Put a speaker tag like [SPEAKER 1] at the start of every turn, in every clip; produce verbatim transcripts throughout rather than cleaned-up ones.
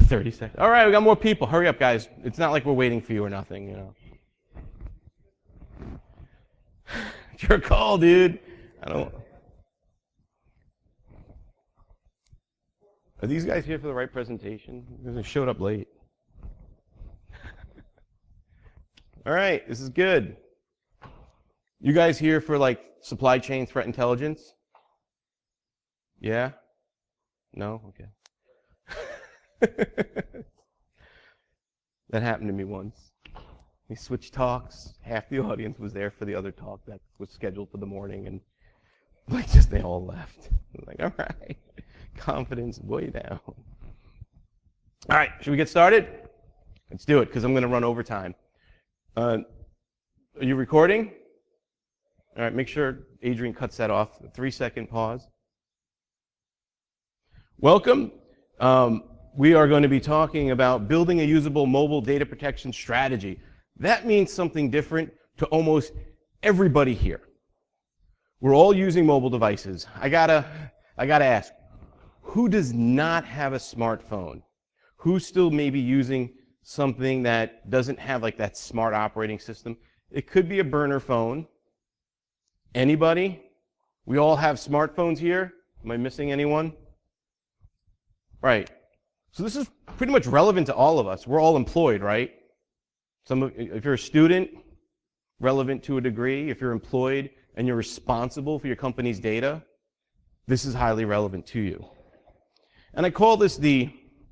[SPEAKER 1] thirty seconds. All right, we got more people. Hurry up, guys. It's not like we're waiting for you or nothing, you know. It's your call, dude. I don't. Are these guys here for the right presentation? They showed up late. All right, this is good. You guys here for like supply chain threat intelligence? Yeah? No? Okay. That happened to me once. We switched talks. Half the audience was there for the other talk that was scheduled for the morning, and like just they all left. I was like, all right, confidence way down. All right, should we get started? Let's do it, because I'm going to run over time. Uh, are you recording? All right, make sure Adrian cuts that off. A three-second pause. Welcome. Um, we are going to be talking about building a usable mobile data protection strategy. That means something different to almost everybody here. We're all using mobile devices. I gotta, I gotta ask, who does not have a smartphone? Who's still maybe using something that doesn't have like that smart operating system? It could be a burner phone. Anybody? We all have smartphones here. Am I missing anyone? Right. So this is pretty much relevant to all of us. We're all employed, right? Some of, if you're a student, relevant to a degree. If you're employed and you're responsible for your company's data, this is highly relevant to you. And I call this the,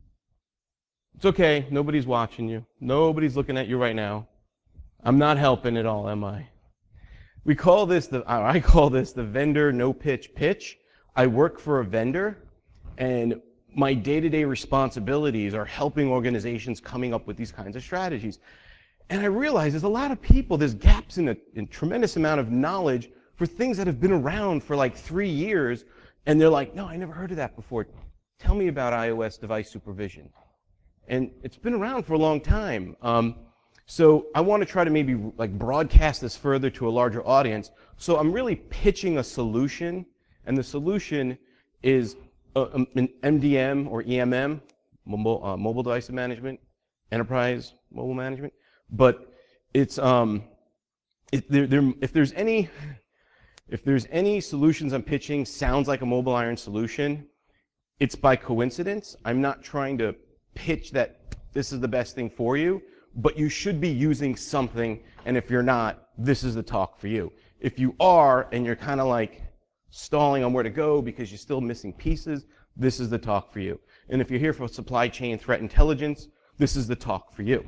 [SPEAKER 1] it's okay, nobody's watching you. Nobody's looking at you right now. I'm not helping at all, am I? We call this the, I call this the vendor no pitch pitch. I work for a vendor, and my day-to-day responsibilities are helping organizations coming up with these kinds of strategies. And I realize there's a lot of people, there's gaps in a, in tremendous amount of knowledge for things that have been around for like three years, and they're like, no, I never heard of that before. Tell me about iOS device supervision. And it's been around for a long time. Um, so I want to try to maybe like broadcast this further to a larger audience. So I'm really pitching a solution, and the solution is Uh, an M D M or E M M, mobile, uh, mobile device management, enterprise mobile management. But it's um, it, there, there, if there's any, if there's any solutions I'm pitching sounds like a mobile iron solution, it's by coincidence. I'm not trying to pitch that this is the best thing for you, but you should be using something. And if you're not, this is the talk for you. If you are, and you're kind of like stalling on where to go because you're still missing pieces, this is the talk for you. And if you're here for supply chain threat intelligence, this is the talk for you.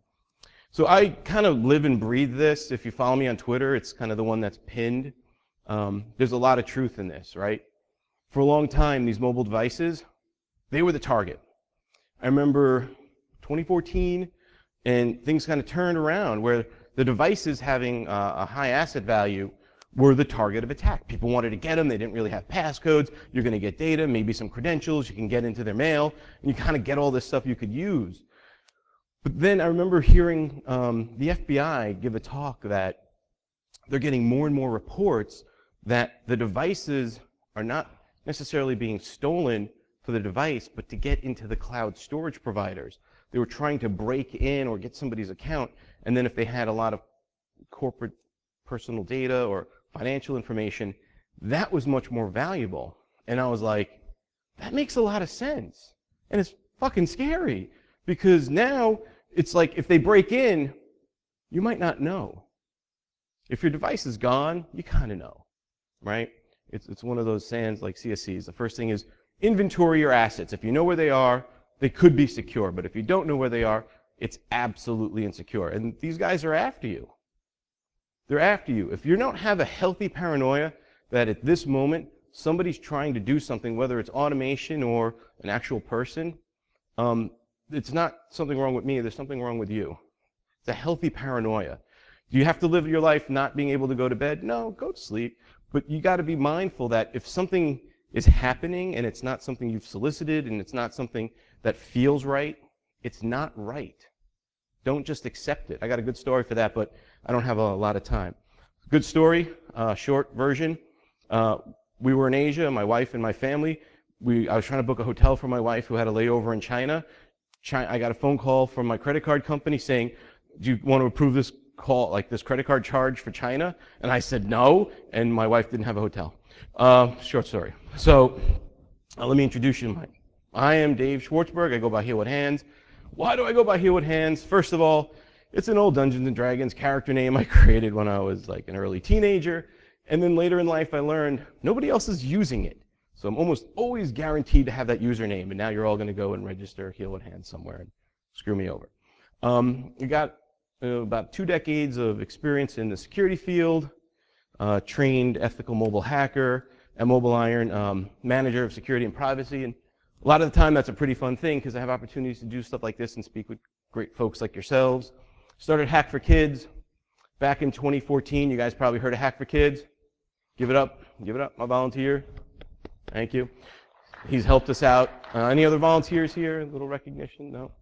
[SPEAKER 1] So I kind of live and breathe this. If you follow me on Twitter, it's kind of the one that's pinned. Um, there's a lot of truth in this, right? For a long time, these mobile devices, they were the target. I remember twenty fourteen, and things kind of turned around where the devices having uh, a high asset value were the target of attack. People wanted to get them. They didn't really have passcodes. You're going to get data, maybe some credentials. You can get into their mail, and you kind of get all this stuff you could use. But then I remember hearing um, the F B I give a talk that they're getting more and more reports that the devices are not necessarily being stolen for the device, but to get into the cloud storage providers. They were trying to break in or get somebody's account, and then if they had a lot of corporate personal data or financial information, that was much more valuable. And I was like, that makes a lot of sense. And it's fucking scary, because now it's like if they break in, you might not know. If your device is gone, you kind of know, right? It's, it's one of those sayings like C S Cs. The first thing is inventory your assets. If you know where they are, they could be secure. But if you don't know where they are, it's absolutely insecure. And these guys are after you. They're after you. If you don't have a healthy paranoia that at this moment somebody's trying to do something, whether it's automation or an actual person, um, it's not something wrong with me, there's something wrong with you. It's a healthy paranoia. Do you have to live your life not being able to go to bed? No, go to sleep. But you got to be mindful that if something is happening and it's not something you've solicited and it's not something that feels right, it's not right. Don't just accept it. I got a good story for that, but I don't have a lot of time. Good story, uh, short version. Uh, we were in Asia, my wife and my family. We, I was trying to book a hotel for my wife who had a layover in China. China, I got a phone call from my credit card company saying, do you want to approve this call, like this credit card charge for China? And I said no, and my wife didn't have a hotel. Uh, short story. So uh, let me introduce you to mine. I am Dave Schwartzberg. I go by Heelwood Hands. Why do I go by Heelwood Hands? First of all, it's an old Dungeons and Dragons character name I created when I was like an early teenager. And then later in life, I learned nobody else is using it. So I'm almost always guaranteed to have that username. And now you're all going to go and register Heelwood Hands somewhere and screw me over. Um, I got uh, about two decades of experience in the security field, uh, trained ethical mobile hacker at MobileIron, um, manager of security and privacy. And a lot of the time, that's a pretty fun thing because I have opportunities to do stuff like this and speak with great folks like yourselves. Started Hack for Kids back in twenty fourteen. You guys probably heard of Hack for Kids. Give it up. Give it up, my volunteer. Thank you. He's helped us out. Uh, any other volunteers here? A little recognition? No?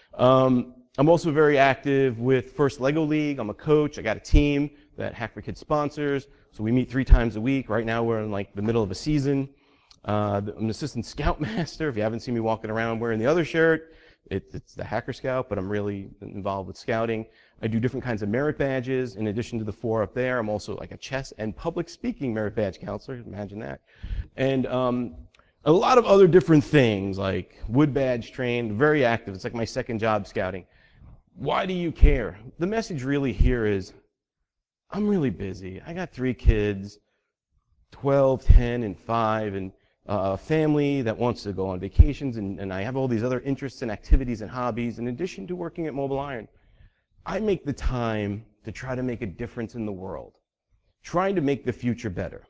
[SPEAKER 1] Um, I'm also very active with First Lego League. I'm a coach. I got a team that Hack for Kids sponsors. So we meet three times a week. Right now we're in like the middle of a season. Uh, I'm an assistant scoutmaster. If you haven't seen me walking around wearing the other shirt, it, it's the Hacker Scout, but I'm really involved with scouting. I do different kinds of merit badges. In addition to the four up there, I'm also like a chess and public speaking merit badge counselor. Imagine that. And um, a lot of other different things, like wood badge trained, very active. It's like my second job scouting. Why do you care? The message really here is, I'm really busy. I got three kids, twelve, ten, and five, and a family that wants to go on vacations, and, and I have all these other interests and activities and hobbies in addition to working at MobileIron. I make the time to try to make a difference in the world, trying to make the future better.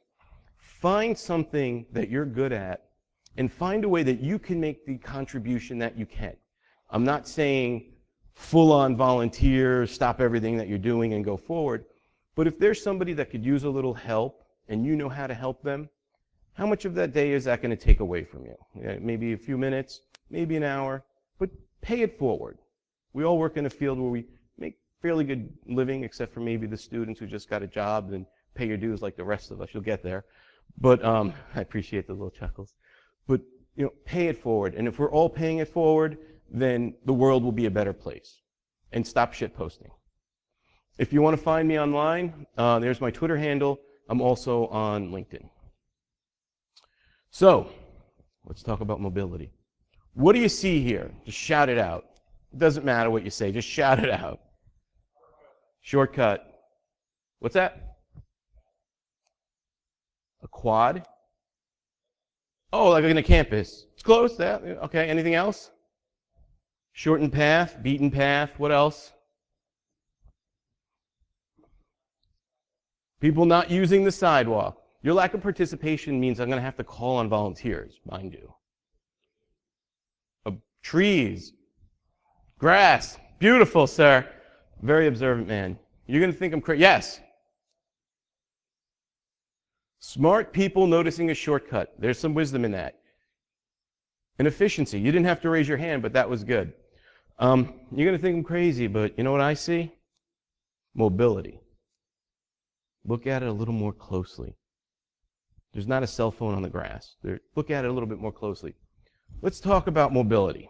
[SPEAKER 1] Find something that you're good at and find a way that you can make the contribution that you can. I'm not saying full-on volunteer, stop everything that you're doing and go forward, but if there's somebody that could use a little help and you know how to help them, how much of that day is that going to take away from you? Yeah, maybe a few minutes, maybe an hour, but pay it forward. We all work in a field where we make fairly good living, except for maybe the students who just got a job and pay your dues like the rest of us. You'll get there. But um, I appreciate the little chuckles. But you know, pay it forward. And if we're all paying it forward, then the world will be a better place. And stop shit posting. If you want to find me online, uh, there's my Twitter handle. I'm also on LinkedIn. So, let's talk about mobility. What do you see here? Just shout it out. It doesn't matter what you say, just shout it out. Shortcut. What's that? A quad? Oh, like in a campus. It's close, that. Okay, anything else? Shortened path, beaten path, what else? People not using the sidewalk. Your lack of participation means I'm going to have to call on volunteers, mind you. Uh, trees, grass, beautiful, sir. Very observant man. You're going to think I'm crazy. Yes. Smart people noticing a shortcut. There's some wisdom in that. And efficiency. You didn't have to raise your hand, but that was good. Um, you're going to think I'm crazy, but you know what I see? Mobility. Look at it a little more closely. There's not a cell phone on the grass. There, look at it a little bit more closely. Let's talk about mobility.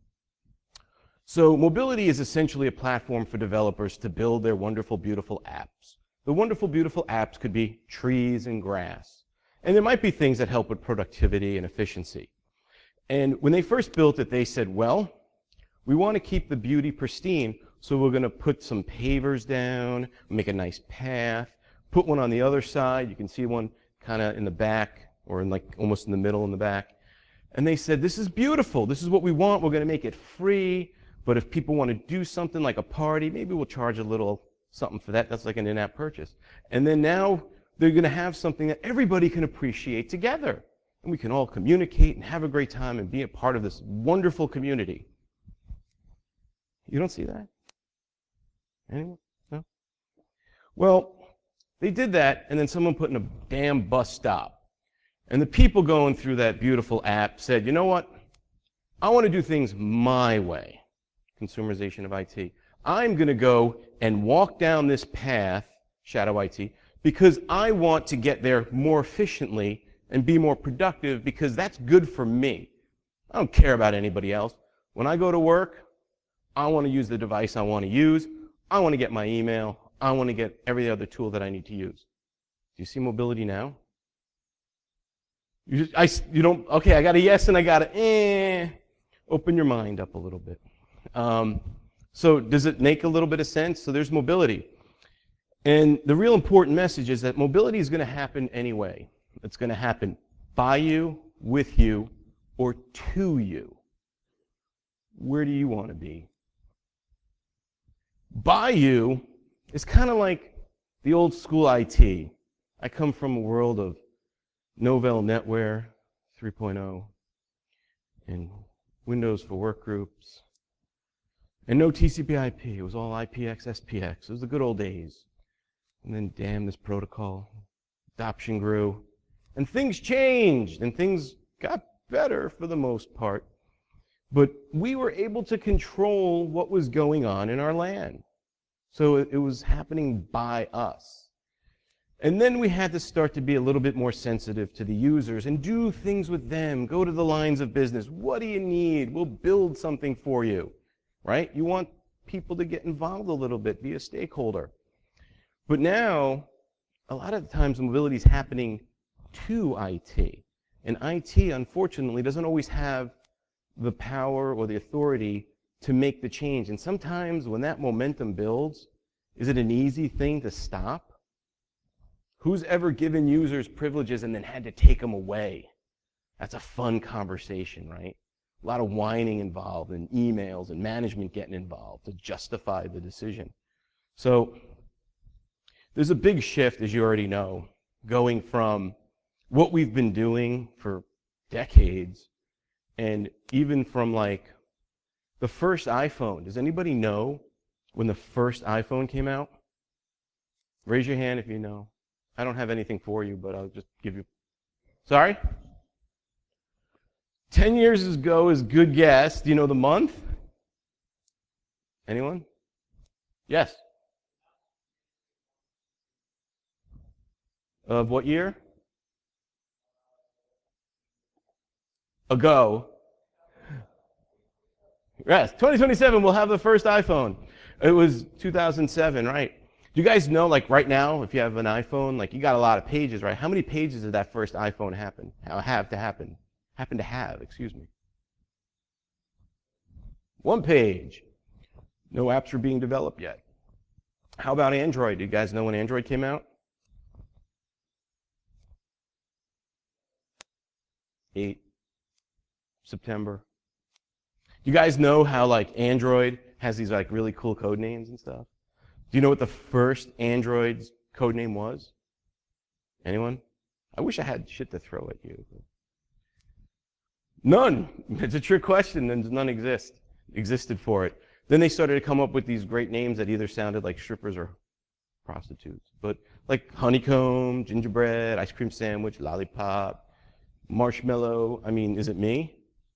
[SPEAKER 1] So mobility is essentially a platform for developers to build their wonderful, beautiful apps. The wonderful, beautiful apps could be trees and grass. And there might be things that help with productivity and efficiency. And when they first built it, they said, well, we want to keep the beauty pristine, so we're going to put some pavers down, make a nice path, put one on the other side. You can see one kind of in the back, or in like almost in the middle in the back. And they said, this is beautiful. This is what we want. We're going to make it free. But if people want to do something like a party, maybe we'll charge a little something for that. That's like an in-app purchase. And then now they're going to have something that everybody can appreciate together. And we can all communicate and have a great time and be a part of this wonderful community. You don't see that? Anyone? No? Well, they did that, and then someone put in a damn bus stop. And the people going through that beautiful app said, you know what? I want to do things my way. Consumerization of I T. I'm going to go and walk down this path, shadow I T, because I want to get there more efficiently and be more productive because that's good for me. I don't care about anybody else. When I go to work, I want to use the device I want to use. I want to get my email. I want to get every other tool that I need to use. Do you see mobility now? You, just, I, you don't, okay, I got a yes and I got a eh. Open your mind up a little bit. Um, so does it make a little bit of sense? So there's mobility. And the real important message is that mobility is going to happen anyway. It's going to happen by you, with you, or to you. Where do you want to be? By you is kind of like the old school I T. I come from a world of Novell NetWare three point oh and Windows for Workgroups. And no T C P I P. It was all I P X, S P X. It was the good old days. And then, damn, this protocol. Adoption grew. And things changed. And things got better for the most part. But we were able to control what was going on in our LAN. So it, it was happening by us. And then we had to start to be a little bit more sensitive to the users and do things with them. Go to the lines of business. What do you need? We'll build something for you. Right? You want people to get involved a little bit, be a stakeholder. But now, a lot of the times mobility is happening to I T. And I T, unfortunately, doesn't always have the power or the authority to make the change. And sometimes when that momentum builds, is it an easy thing to stop? Who's ever given users privileges and then had to take them away? That's a fun conversation, right? A lot of whining involved and emails and management getting involved to justify the decision. So there's a big shift, as you already know, going from what we've been doing for decades and even from like the first iPhone. Does anybody know when the first iPhone came out? Raise your hand if you know. I don't have anything for you, but I'll just give you. Sorry? Ten years ago is good guess. Do you know the month? Anyone? Yes. Of what year? Ago. Yes, twenty twenty-seven, we'll have the first iPhone. It was two thousand seven, right? Do you guys know, like right now, if you have an iPhone, like you got a lot of pages, right? How many pages did that first iPhone happen? Have to happen? Happen to have, excuse me. One page. No apps were being developed yet. How about Android? Do you guys know when Android came out? eight September. Do you guys know how like Android has these like really cool code names and stuff? Do you know what the first Android's code name was? Anyone? I wish I had shit to throw at you. None. It's a trick question, and none exist existed for it. Then they started to come up with these great names that either sounded like strippers or prostitutes. But like honeycomb, gingerbread, ice cream sandwich, lollipop, marshmallow. I mean, is it me?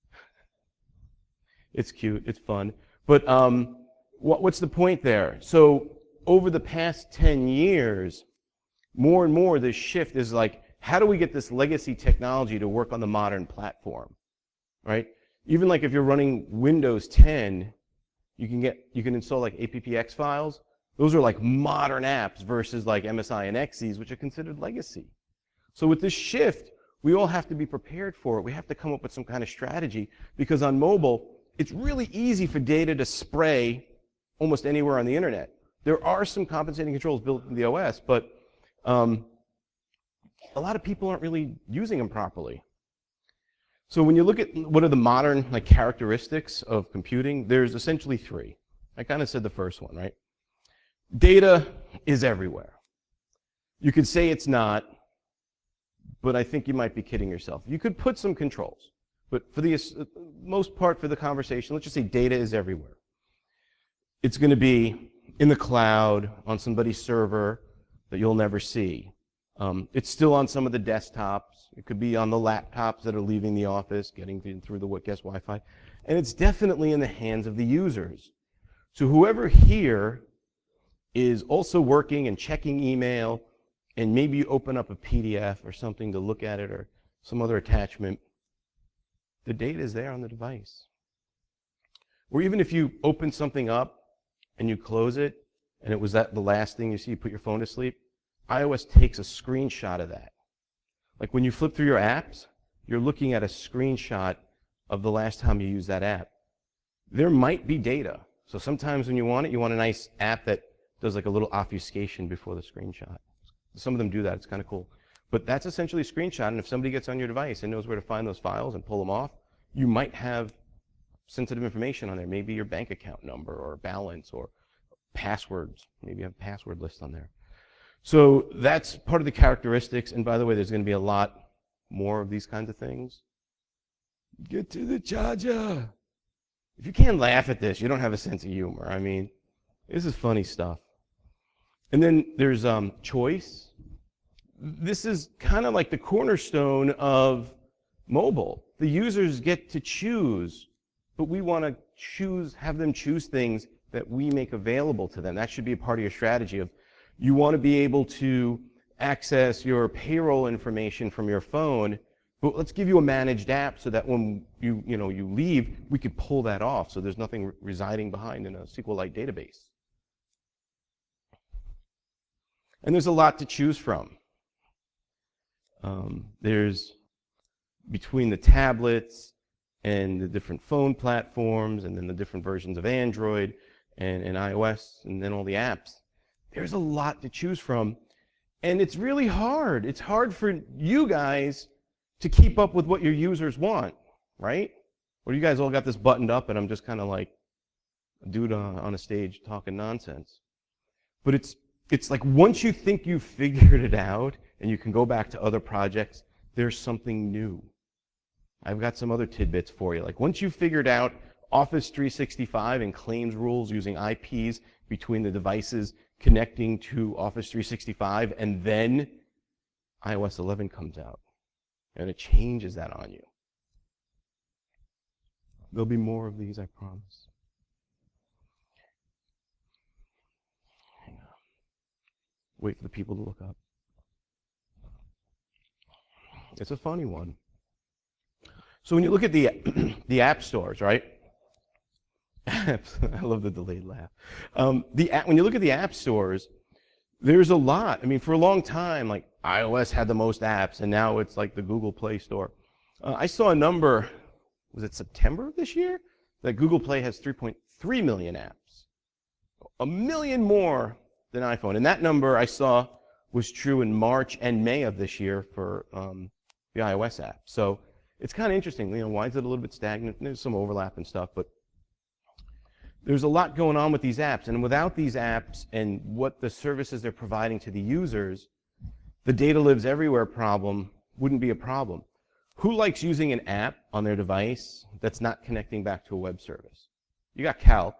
[SPEAKER 1] It's cute. It's fun. But um, what, what's the point there? So over the past ten years, more and more this shift is like, how do we get this legacy technology to work on the modern platform, right? Even like if you're running Windows ten, you can get you can install like A P P X files. Those are like modern apps versus like M S I and X Es, which are considered legacy. So with this shift, we all have to be prepared for it. We have to come up with some kind of strategy, because on mobile, it's really easy for data to spray almost anywhere on the internet. There are some compensating controls built in the O S, but um, a lot of people aren't really using them properly. So when you look at what are the modern like characteristics of computing, there's essentially three. I kind of said the first one, right? Data is everywhere. You could say it's not, but I think you might be kidding yourself. You could put some controls, but for the uh, most part for the conversation, let's just say data is everywhere. It's going to be in the cloud, on somebody's server that you'll never see. Um, it's still on some of the desktops. It could be on the laptops that are leaving the office, getting through the guest Wi-Fi. And it's definitely in the hands of the users. So whoever here is also working and checking email, and maybe you open up a P D F or something to look at it or some other attachment, the data is there on the device. Or even if you open something up and you close it, and it was that the last thing you see, you put your phone to sleep, iOS takes a screenshot of that. Like when you flip through your apps, you're looking at a screenshot of the last time you used that app. There might be data. So sometimes when you want it, you want a nice app that does like a little obfuscation before the screenshot. Some of them do that. It's kind of cool. But that's essentially a screenshot, and if somebody gets on your device and knows where to find those files and pull them off, you might have sensitive information on there. Maybe your bank account number or balance or passwords. Maybe you have a password list on there. So that's part of the characteristics. And by the way, there's going to be a lot more of these kinds of things. Get to the charger. If you can't laugh at this, you don't have a sense of humor. I mean, this is funny stuff. And then there's um, choice. This is kind of like the cornerstone of mobile. The users get to choose, but we want to choose, have them choose things that we make available to them. That should be a part of your strategy of you want to be able to access your payroll information from your phone, but let's give you a managed app so that when you, you know, you leave, we could pull that off so there's nothing residing behind in a SQLite database. And there's a lot to choose from. Um, there's between the tablets and the different phone platforms and then the different versions of Android and, and iOS and then all the apps, there's a lot to choose from. And it's really hard. It's hard for you guys to keep up with what your users want, right? Or you guys all got this buttoned up and I'm just kind of like a dude on, on a stage talking nonsense. But it's, it's like once you think you've figured it out and you can go back to other projects, there's something new. I've got some other tidbits for you. Like once you've figured out Office three sixty-five and claims rules using I Ps between the devices connecting to Office three sixty-five, and then i O S eleven comes out, and it changes that on you. There'll be more of these, I promise. Hang on. Wait for the people to look up. It's a funny one. So when you look at the, the app stores, right? I love the delayed laugh. Um, the app, when you look at the app stores, there's a lot. I mean, for a long time, like iOS had the most apps, and now it's like the Google Play Store. Uh, I saw a number, was it September of this year? That Google Play has three point three million apps. A million more than iPhone. And that number I saw was true in March and May of this year for um, the iOS app. So it's kind of interesting. You know, why is it a little bit stagnant? There's some overlap and stuff, but there's a lot going on with these apps. And without these apps and what the services they're providing to the users, the data lives everywhere problem wouldn't be a problem. Who likes using an app on their device that's not connecting back to a web service? You got Calc,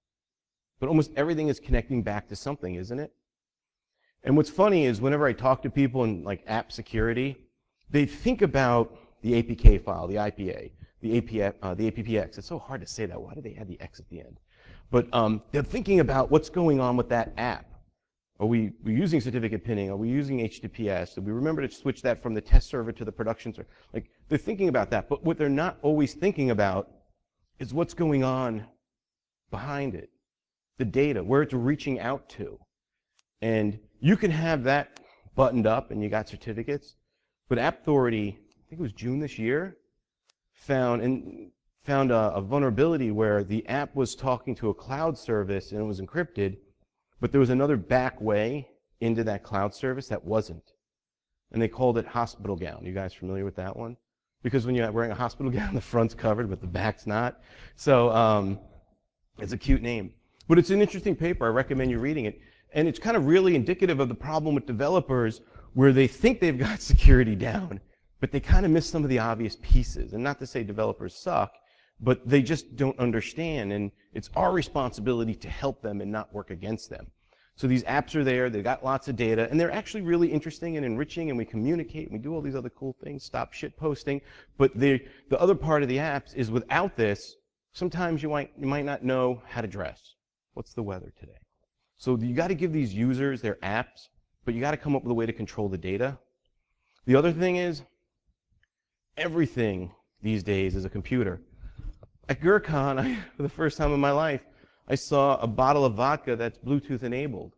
[SPEAKER 1] but almost everything is connecting back to something, isn't it? And what's funny is whenever I talk to people in like app security, they think about the A P K file, the I P A, the A P F, uh, the A P P X. It's so hard to say that. Why do they add the X at the end? But um, they're thinking about what's going on with that app. Are we, we using certificate pinning? Are we using H T T P S? Did we remember to switch that from the test server to the production server? Like, they're thinking about that. But what they're not always thinking about is what's going on behind it. The data, where it's reaching out to. And you can have that buttoned up and you got certificates. But App Authority, I think it was June this year, found and found a, a vulnerability where the app was talking to a cloud service and it was encrypted, but there was another back way into that cloud service that wasn't. And they called it hospital gown. You guys familiar with that one? Because when you're wearing a hospital gown, the front's covered, but the back's not. So um, it's a cute name. But it's an interesting paper. I recommend you reading it. And it's kind of really indicative of the problem with developers where they think they've got security down, but they kind of miss some of the obvious pieces. And not to say developers suck, but they just don't understand. And it's our responsibility to help them and not work against them. So these apps are there, they've got lots of data, and they're actually really interesting and enriching, and we communicate, and we do all these other cool things, stop shit posting. But the, the other part of the apps is without this, sometimes you might, you might not know how to dress. What's the weather today? So you got to give these users their apps, but you got to come up with a way to control the data. The other thing is, everything these days is a computer. At GurCon, I, for the first time in my life, I saw a bottle of vodka that's Bluetooth enabled.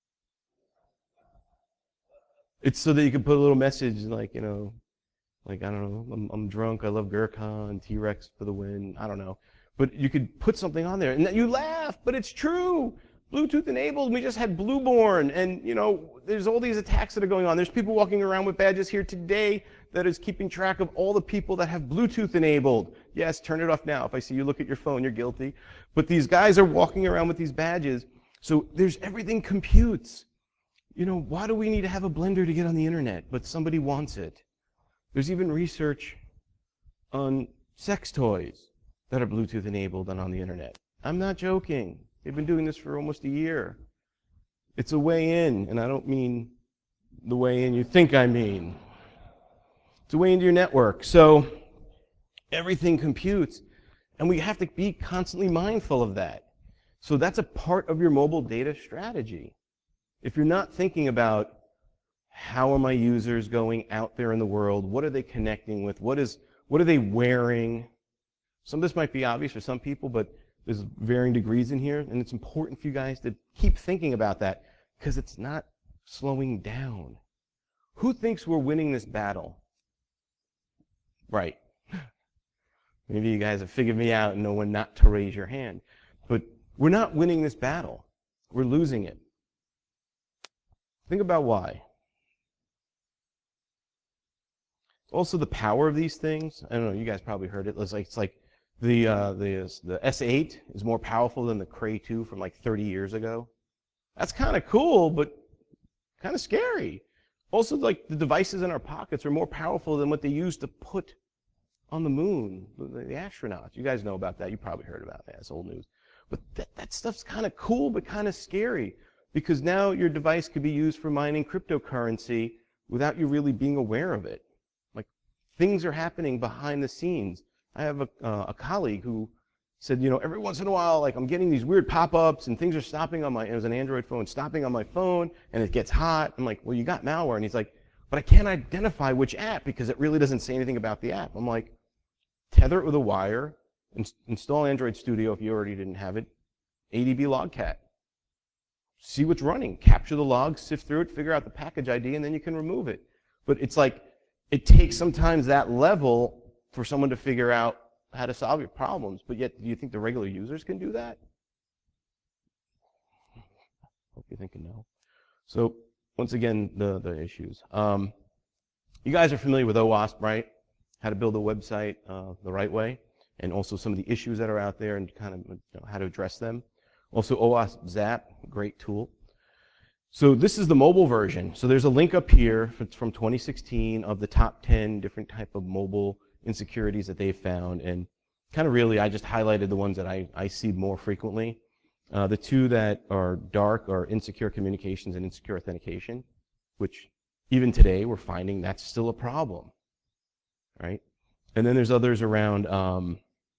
[SPEAKER 1] It's so that you can put a little message like, you know, like, I don't know, I'm, I'm drunk, I love GurCon, T-Rex for the win, I don't know. But you could put something on there, and you laugh, but it's true. Bluetooth enabled, we just had Blueborn, and you know, there's all these attacks that are going on. There's people walking around with badges here today that is keeping track of all the people that have Bluetooth enabled. Yes, turn it off now. If I see you look at your phone, you're guilty. But these guys are walking around with these badges. So there's everything computes. You know, why do we need to have a blender to get on the internet, but somebody wants it? There's even research on sex toys that are Bluetooth enabled and on the internet. I'm not joking. They've been doing this for almost a year. It's a way in, and I don't mean the way in you think I mean. It's a way into your network. So everything computes, and we have to be constantly mindful of that. So that's a part of your mobile data strategy. If you're not thinking about how are my users going out there in the world, what are they connecting with, what is, what are they wearing? Some of this might be obvious for some people, but there's varying degrees in here, and it's important for you guys to keep thinking about that because it's not slowing down. Who thinks we're winning this battle? Right. Maybe you guys have figured me out and know when not to raise your hand. But we're not winning this battle. We're losing it. Think about why. Also, the power of these things. I don't know, you guys probably heard it. It's like, it's like the, uh, the, the S eight is more powerful than the Cray two from like thirty years ago. That's kind of cool, but kind of scary. Also, like the devices in our pockets are more powerful than what they used to put on the moon, the, the astronauts. You guys know about that. You probably heard about that. It's old news. But that, that stuff's kind of cool, but kind of scary because now your device could be used for mining cryptocurrency without you really being aware of it. Like things are happening behind the scenes. I have a, uh, a colleague who said, you know, every once in a while, like I'm getting these weird pop-ups and things are stopping on my, it was an Android phone, stopping on my phone and it gets hot. I'm like, well, you got malware. And he's like, but I can't identify which app because it really doesn't say anything about the app. I'm like, tether it with a wire, ins install Android Studio if you already didn't have it, A D B Logcat. See what's running, capture the logs, sift through it, figure out the package I D, and then you can remove it. But it's like, it takes sometimes that level for someone to figure out how to solve your problems, but yet do you think the regular users can do that? Hope you're thinking no. So once again, the, the issues. Um, you guys are familiar with OWASP, right? How to build a website uh, the right way, and also some of the issues that are out there and kind of you know, how to address them. Also OWASP Zap, great tool. So this is the mobile version. So there's a link up here from twenty sixteen of the top ten different type of mobile insecurities that they've found, and kind of really I just highlighted the ones that I, I see more frequently. Uh, the two that are dark are insecure communications and insecure authentication, which even today we're finding that's still a problem, right? And then there's others around um,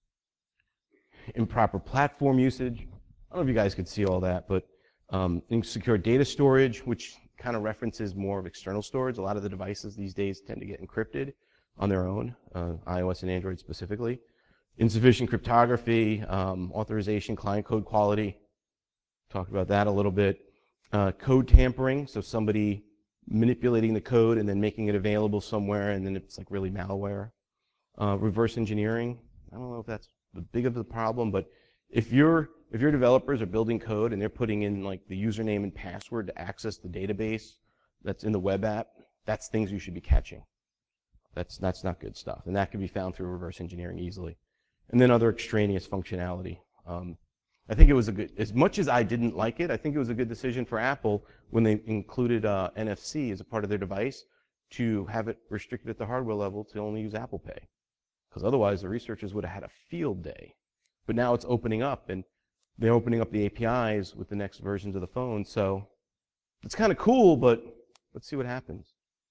[SPEAKER 1] improper platform usage. I don't know if you guys could see all that, but um, insecure data storage, which kind of references more of external storage. A lot of the devices these days tend to get encrypted on their own, uh, iOS and Android specifically. Insufficient cryptography, um, authorization, client code quality. Talked about that a little bit. Uh, code tampering, so somebody manipulating the code and then making it available somewhere, and then it's like really malware. Uh, reverse engineering. I don't know if that's the big of a problem, but if your if your developers are building code and they're putting in like the username and password to access the database that's in the web app, that's things you should be catching. That's, that's not good stuff. And that can be found through reverse engineering easily. And then other extraneous functionality. Um, I think it was a good, as much as I didn't like it, I think it was a good decision for Apple when they included uh, N F C as a part of their device to have it restricted at the hardware level to only use Apple Pay. Because otherwise the researchers would have had a field day. But now it's opening up, and they're opening up the A P Is with the next versions of the phone. So it's kind of cool, but let's see what happens.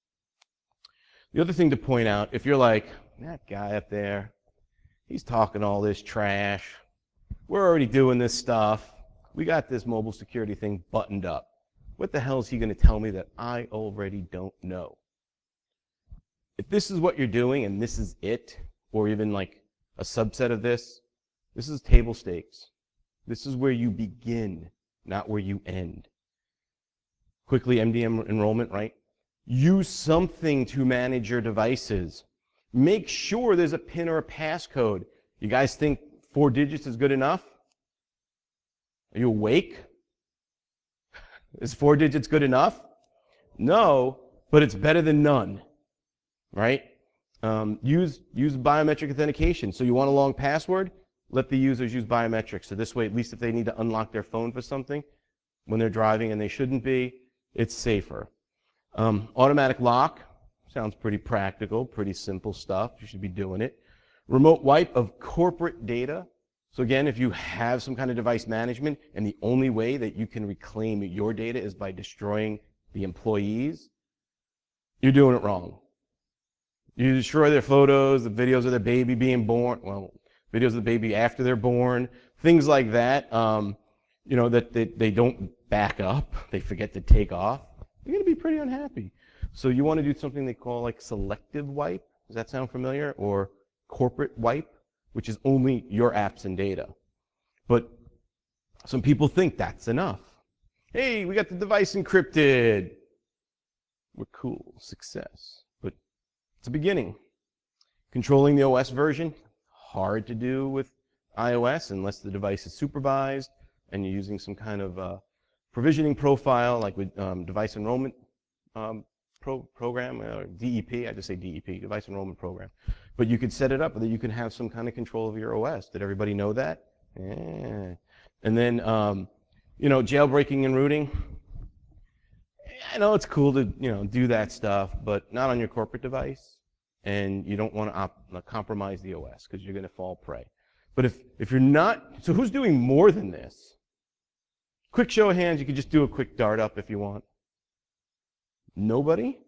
[SPEAKER 1] The other thing to point out, if you're like, that guy up there, he's talking all this trash. We're already doing this stuff. We got this mobile security thing buttoned up. What the hell is he going to tell me that I already don't know? If this is what you're doing and this is it, or even like a subset of this, This is table stakes. This is where you begin, not where you end. Quickly, M D M enrollment, right? Use something to manage your devices. Make sure there's a PIN or a passcode. You guys think four digits is good enough? Are you awake? Is four digits good enough? No, but it's better than none, right? Um, use, use biometric authentication. So you want a long password? Let the users use biometrics. So this way, at least if they need to unlock their phone for something, when they're driving and they shouldn't be, it's safer. Um, automatic lock, sounds pretty practical, pretty simple stuff. You should be doing it. Remote wipe of corporate data. So again, if you have some kind of device management and the only way that you can reclaim your data is by destroying the employees, you're doing it wrong. You destroy their photos, the videos of their baby being born, well, videos of the baby after they're born, things like that, um, you know, that they, they don't back up, they forget to take off. You're going to be pretty unhappy. So you want to do something they call like selective wipe. Does that sound familiar? Or corporate wipe, which is only your apps and data. But some people think that's enough. Hey, we got the device encrypted. We're cool, success. But it's a beginning. Controlling the O S version, hard to do with iOS unless the device is supervised and you're using some kind of uh, provisioning profile, like with um, device enrollment um, pro program, or D E P, I just say D E P, device enrollment program. But you could set it up that you can have some kind of control of your O S. Did everybody know that? Yeah. And then, um, you know, jailbreaking and rooting. I know it's cool to, you know, do that stuff, but not on your corporate device. And you don't want to op compromise the O S because you're going to fall prey. But if, if you're not, so who's doing more than this? Quick show of hands, you could just do a quick dart up if you want. Nobody?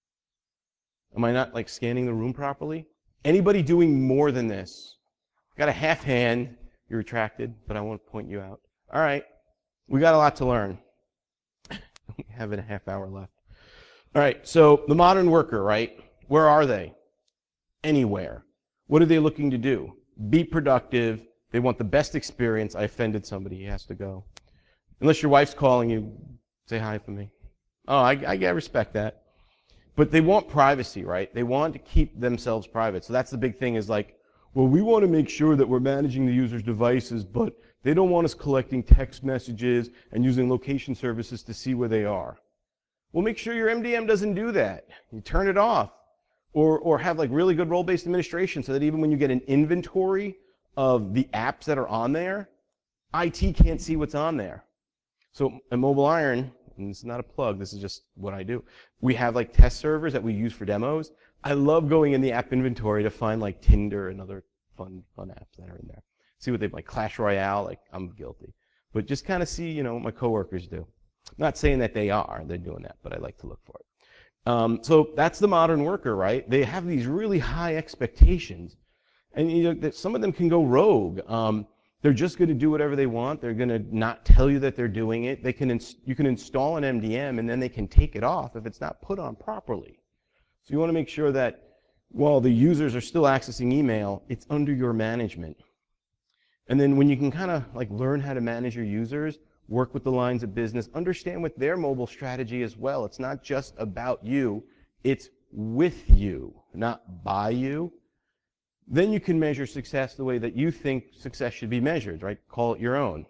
[SPEAKER 1] Am I not like scanning the room properly? Anybody doing more than this? Got a half hand, you're retracted, but I want to point you out. All right, we got a lot to learn. We have a half hour left. All right, so the modern worker, right? Where are they? Anywhere. What are they looking to do? Be productive. They want the best experience. I offended somebody, he has to go. Unless your wife's calling you, say hi for me. Oh, I, I, I respect that. But they want privacy, right? They want to keep themselves private. So that's the big thing is like, well, we want to make sure that we're managing the user's devices, but they don't want us collecting text messages and using location services to see where they are. Well, make sure your M D M doesn't do that. You turn it off. Or, or have like really good role-based administration so that even when you get an inventory of the apps that are on there, I T can't see what's on there. So at Mobile Iron, and this is not a plug, this is just what I do, we have like test servers that we use for demos. I love going in the app inventory to find like Tinder and other fun, fun apps that are in there. See what they like, Clash Royale, like I'm guilty. But just kind of see, you know, what my coworkers do. I'm not saying that they are, they're doing that, but I like to look for it. Um, so that's the modern worker, right? They have these really high expectations. And you know, some of them can go rogue. Um, they're just going to do whatever they want. They're going to not tell you that they're doing it. They can ins you can install an M D M, and then they can take it off if it's not put on properly. So you want to make sure that while the users are still accessing email, it's under your management. And then when you can kind of like learn how to manage your users, work with the lines of business, understand what their mobile strategy as well. It's not just about you, it's with you, not by you. Then you can measure success the way that you think success should be measured, right? Call it your own.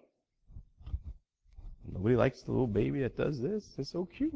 [SPEAKER 1] Nobody likes the little baby that does this. It's so cute.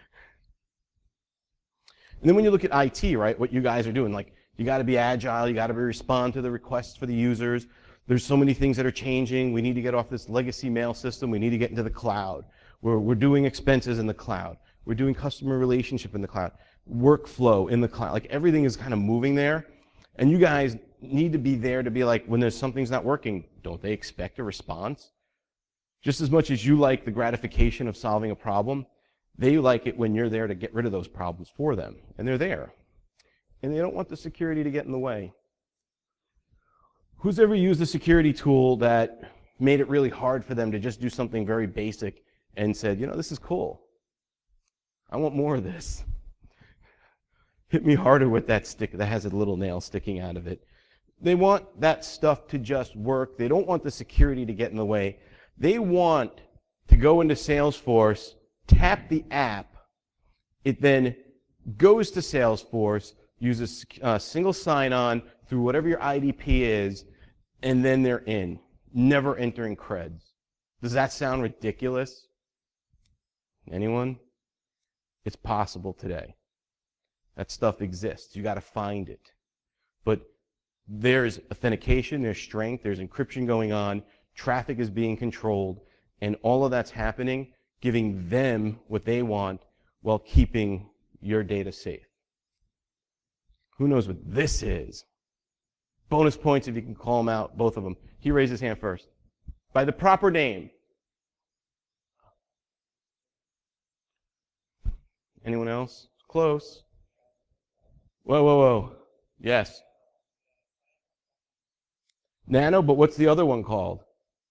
[SPEAKER 1] And then when you look at I T, right, what you guys are doing, like you got to be agile, you got to respond to the requests for the users. There's so many things that are changing. We need to get off this legacy mail system. We need to get into the cloud. We're, we're doing expenses in the cloud. We're doing customer relationship in the cloud. Workflow in the cloud. Like everything is kind of moving there. And you guys need to be there to be like, when there's something's not working, don't they expect a response? Just as much as you like the gratification of solving a problem, they like it when you're there to get rid of those problems for them. And they're there. And they don't want the security to get in the way. Who's ever used a security tool that made it really hard for them to just do something very basic and said, you know, this is cool. I want more of this. Hit me harder with that stick that has a little nail sticking out of it. They want that stuff to just work. They don't want the security to get in the way. They want to go into Salesforce, tap the app. It then goes to Salesforce, uses a single sign-on through whatever your I D P is, and then they're in, never entering creds. Does that sound ridiculous? Anyone? It's possible today. That stuff exists. You got to find it. But there's authentication, there's strength, there's encryption going on, traffic is being controlled, and all of that's happening, giving them what they want while keeping your data safe. Who knows what this is? Bonus points if you can call them out, both of them. He raised his hand first. By the proper name. Anyone else? Close. Whoa, whoa, whoa. Yes. Nano, but what's the other one called?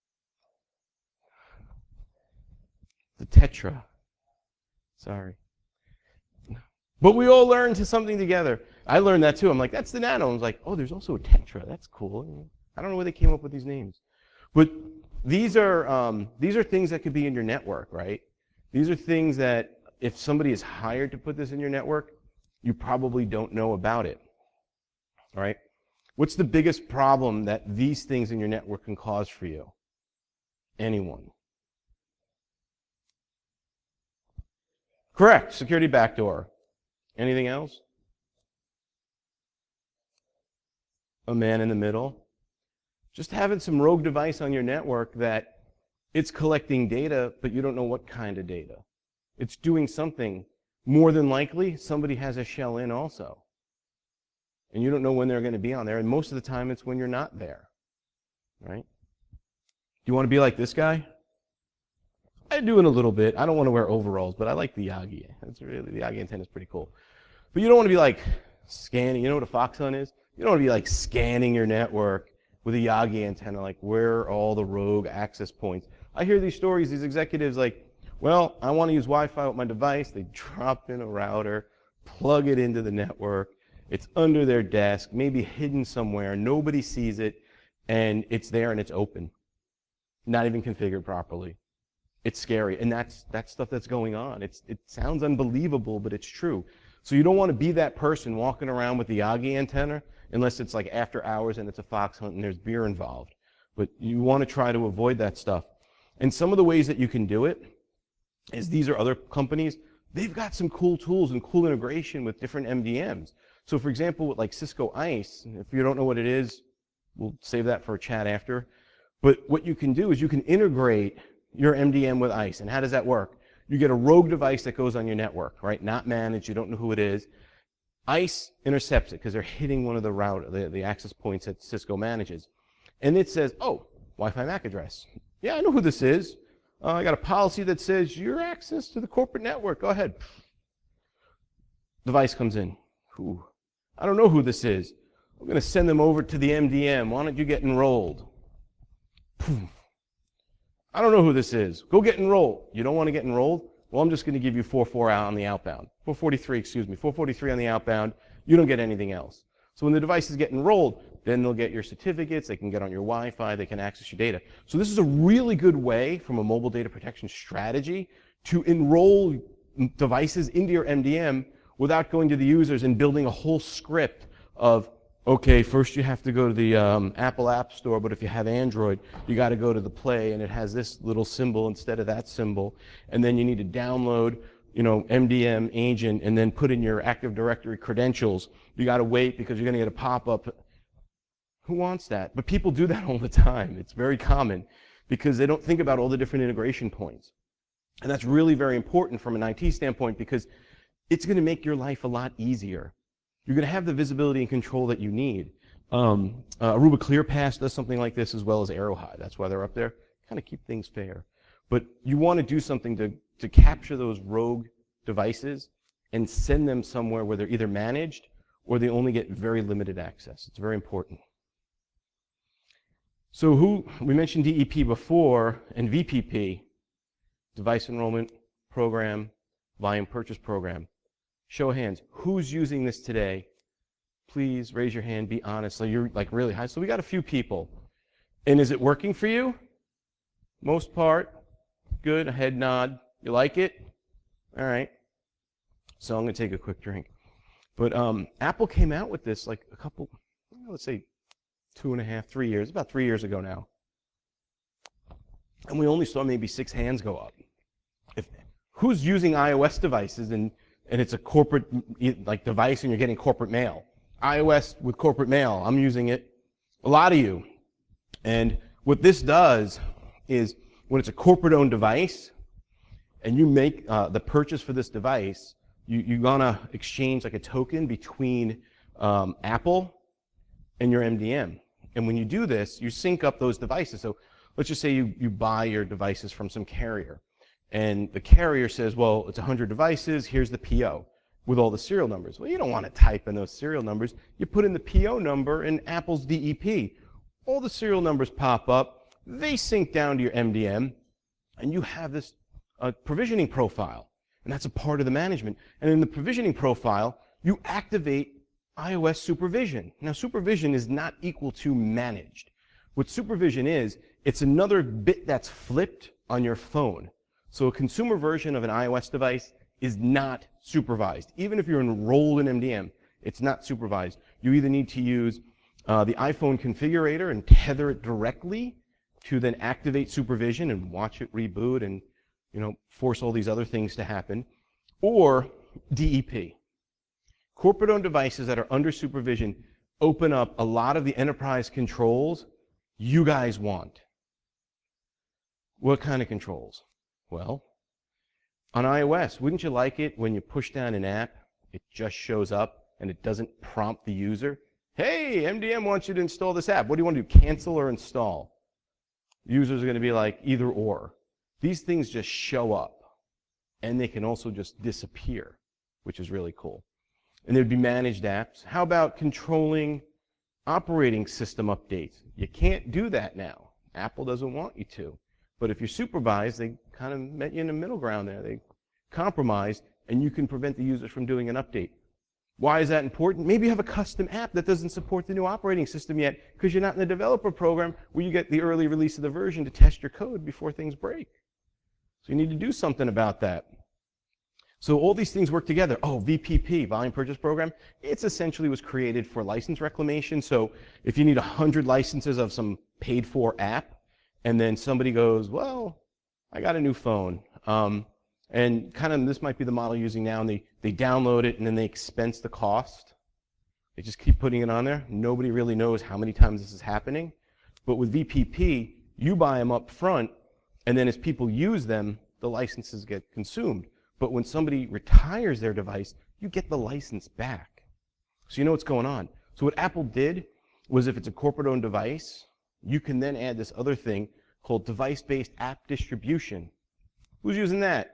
[SPEAKER 1] The Tetra. Sorry. But we all learned something together. I learned that too. I'm like, that's the Nano. I was like, oh, there's also a Tetra. That's cool. I don't know where they came up with these names. But these are, um, these are things that could be in your network, right? These are things that if somebody is hired to put this in your network, you probably don't know about it. All right? What's the biggest problem that these things in your network can cause for you? Anyone? Correct. Security backdoor. Anything else? A man in the middle. Just having some rogue device on your network that it's collecting data, but you don't know what kind of data. It's doing something. More than likely, somebody has a shell in also. And you don't know when they're going to be on there, and most of the time it's when you're not there. Right? Do you want to be like this guy? I do in a little bit. I don't want to wear overalls, but I like the Yagi. That's really, the Yagi antenna is pretty cool. But you don't want to be like scanning. You know what a fox hunt is? You don't want to be like scanning your network with a Yagi antenna, like where are all the rogue access points? I hear these stories, these executives like, well, I want to use Wi-Fi with my device. They drop in a router, plug it into the network. It's under their desk, maybe hidden somewhere. Nobody sees it, and it's there and it's open. Not even configured properly. It's scary, and that's, that's stuff that's going on. It's, it sounds unbelievable, but it's true. So you don't want to be that person walking around with the Yagi antenna, unless it's like after hours and it's a fox hunt and there's beer involved. But you want to try to avoid that stuff. And some of the ways that you can do it is these are other companies. They've got some cool tools and cool integration with different M D Ms. So for example, with like Cisco ICE, if you don't know what it is, we'll save that for a chat after. But what you can do is you can integrate your M D M with ICE. And how does that work? You get a rogue device that goes on your network, right? Not managed, you don't know who it is. ICE intercepts it because they're hitting one of the route, the, the access points that Cisco manages. And it says, oh, Wi-Fi M A C address. Yeah, I know who this is. Uh, I got a policy that says your access to the corporate network. Go ahead. Device comes in. Ooh, I don't know who this is. I'm going to send them over to the M D M. Why don't you get enrolled? Poof. I don't know who this is. Go get enrolled. You don't want to get enrolled? Well, I'm just going to give you four forty-four out on the outbound. four forty-three, excuse me. four forty-three on the outbound. You don't get anything else. So when the devices get enrolled, then they'll get your certificates. They can get on your Wi-Fi. They can access your data. So this is a really good way from a mobile data protection strategy to enroll devices into your M D M without going to the users and building a whole script of, okay, first you have to go to the um, Apple App Store, but if you have Android, you got to go to the Play, and it has this little symbol instead of that symbol. And then you need to download, you know, M D M agent and then put in your Active Directory credentials. You got to wait because you're going to get a pop-up. Who wants that? But people do that all the time. It's very common because they don't think about all the different integration points. And that's really very important from an I T standpoint because it's going to make your life a lot easier. You're going to have the visibility and control that you need. Um, uh, Aruba ClearPass does something like this as well as AeroHive. That's why they're up there. Kind of keep things fair. But you want to do something to, to capture those rogue devices and send them somewhere where they're either managed or they only get very limited access. It's very important. So who, we mentioned D E P before and V P P, Device Enrollment Program, Volume Purchase Program. Show of hands, who's using this today Please raise your hand, be honest. So you're like really high. So we got a few people. And is it working for you? Most part. Good, a head nod. You like it? All right. So I'm going to take a quick drink. But um, Apple came out with this like a couple, let's say two and a half, three years, about three years ago now. And we only saw maybe six hands go up. If, who's using iOS devices and, and it's a corporate like device and you're getting corporate mail? iOS with corporate mail, I'm using it. A lot of you. And what this does is when it's a corporate-owned device and you make uh, the purchase for this device, you, you're going to exchange like a token between um, Apple and your M D M. And when you do this, you sync up those devices. So let's just say you, you buy your devices from some carrier. And the carrier says, well, it's one hundred devices, here's the P O with all the serial numbers. Well, you don't want to type in those serial numbers. You put in the P O number in Apple's D E P. All the serial numbers pop up. They sync down to your M D M. And you have this uh, provisioning profile. And that's a part of the management. And in the provisioning profile, you activate iOS supervision. Now, supervision is not equal to managed. What supervision is, it's another bit that's flipped on your phone. So a consumer version of an iOS device is not supervised. Even if you're enrolled in M D M, it's not supervised. You either need to use uh, the iPhone configurator and tether it directly to then activate supervision and watch it reboot and, you know, force all these other things to happen, or D E P. Corporate-owned devices that are under supervision open up a lot of the enterprise controls you guys want. What kind of controls? Well, on iOS, wouldn't you like it when you push down an app, it just shows up and it doesn't prompt the user? Hey, M D M wants you to install this app. What do you want to do, cancel or install? Users are going to be like either or. These things just show up, and they can also just disappear, which is really cool. And there'd be managed apps. How about controlling operating system updates? You can't do that now. Apple doesn't want you to. But if you're supervised, they kind of met you in the middle ground there. They compromise, and you can prevent the users from doing an update. Why is that important? Maybe you have a custom app that doesn't support the new operating system yet because you're not in the developer program where you get the early release of the version to test your code before things break. So you need to do something about that. So all these things work together. Oh, V P P, Volume Purchase Program, it's essentially was created for license reclamation. So if you need one hundred licenses of some paid-for app, and then somebody goes, well, I got a new phone. Um, and kind of this might be the model you're using now, and they, they download it, and then they expense the cost. They just keep putting it on there. Nobody really knows how many times this is happening. But with V P P, you buy them up front, and then as people use them, the licenses get consumed. But when somebody retires their device, you get the license back. So you know what's going on. So what Apple did was if it's a corporate-owned device, you can then add this other thing called device-based app distribution. Who's using that?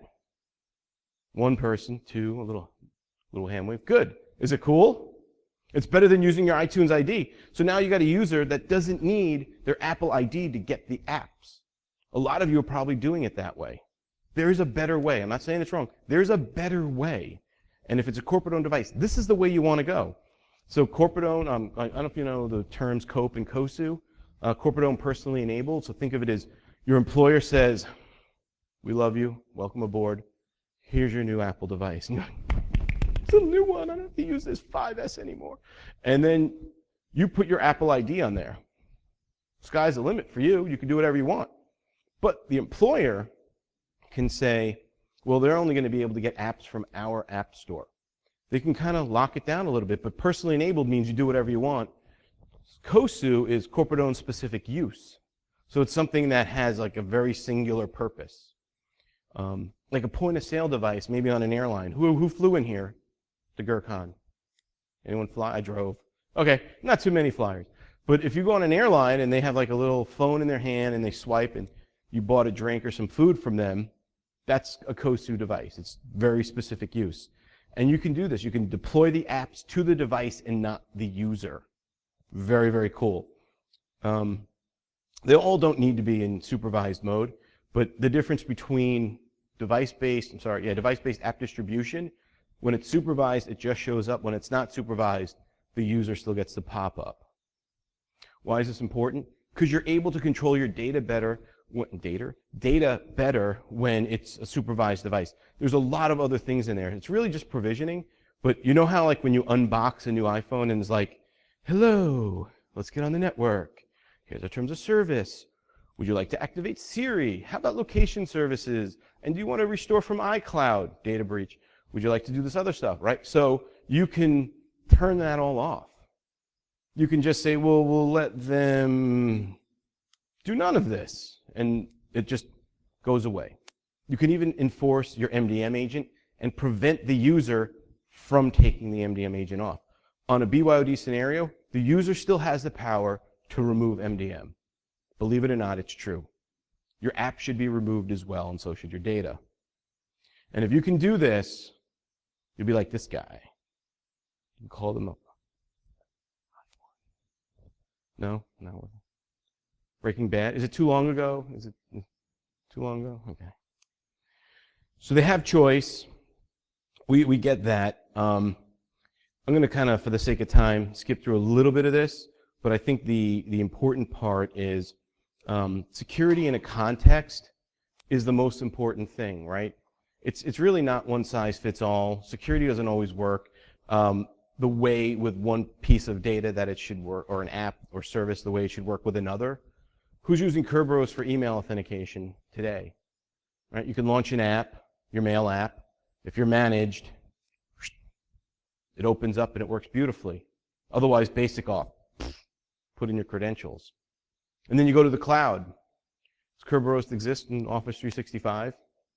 [SPEAKER 1] One person, two, a little, little hand wave. Good. Is it cool? It's better than using your iTunes I D. So now you got a user that doesn't need their Apple I D to get the apps. A lot of you are probably doing it that way. There's a better way. I'm not saying it's wrong. There's a better way. And if it's a corporate-owned device, this is the way you want to go. So corporate-owned, um, I don't know if you know the terms COPE and COSU. Uh, corporate-owned, personally enabled. So think of it as your employer says, we love you, welcome aboard. Here's your new Apple device. And you're like, it's a new one. I don't have to use this five S anymore. And then you put your Apple I D on there. Sky's the limit for you. You can do whatever you want. But the employer can say, well, they're only going to be able to get apps from our app store. They can kind of lock it down a little bit, but personally enabled means you do whatever you want. COSU is corporate-owned specific use. So it's something that has like a very singular purpose. Um, like a point-of-sale device, maybe on an airline. Who, who flew in here to Gurkhan? Anyone fly? I drove. Okay, not too many flyers. But if you go on an airline and they have like a little phone in their hand and they swipe and you bought a drink or some food from them, that's a COSU device. It's very specific use. And you can do this. You can deploy the apps to the device and not the user. Very, very cool. Um, they all don't need to be in supervised mode, but the difference between device-based, I'm sorry, yeah, device-based app distribution, when it's supervised, it just shows up. When it's not supervised, the user still gets to pop up. Why is this important? Because you're able to control your data better, data, data better when it's a supervised device. There's a lot of other things in there. It's really just provisioning, but you know how like when you unbox a new iPhone and it's like, hello, let's get on the network. Here's our terms of service. Would you like to activate Siri? How about location services? And do you want to restore from iCloud? Data breach. Would you like to do this other stuff, right? So you can turn that all off. You can just say, well, we'll let them do none of this, and it just goes away. You can even enforce your M D M agent and prevent the user from taking the M D M agent off. On a B Y O D scenario, the user still has the power to remove M D M. Believe it or not, it's true. Your app should be removed as well, and so should your data. And if you can do this, you'll be like this guy. You can call them up. No? No. Breaking Bad. Is it too long ago? Is it too long ago? Okay. So they have choice. We, we get that. Um, I'm going to kind of, for the sake of time, skip through a little bit of this, but I think the, the important part is um, security in a context is the most important thing, right? It's, it's really not one size fits all. Security doesn't always work um, the way with one piece of data that it should work, or an app or service the way it should work with another. Who's using Kerberos for email authentication today? Right? You can launch an app, your mail app. If you're managed, it opens up and it works beautifully. Otherwise, basic off. Put in your credentials. And then you go to the cloud. Does Kerberos exist in Office three sixty-five?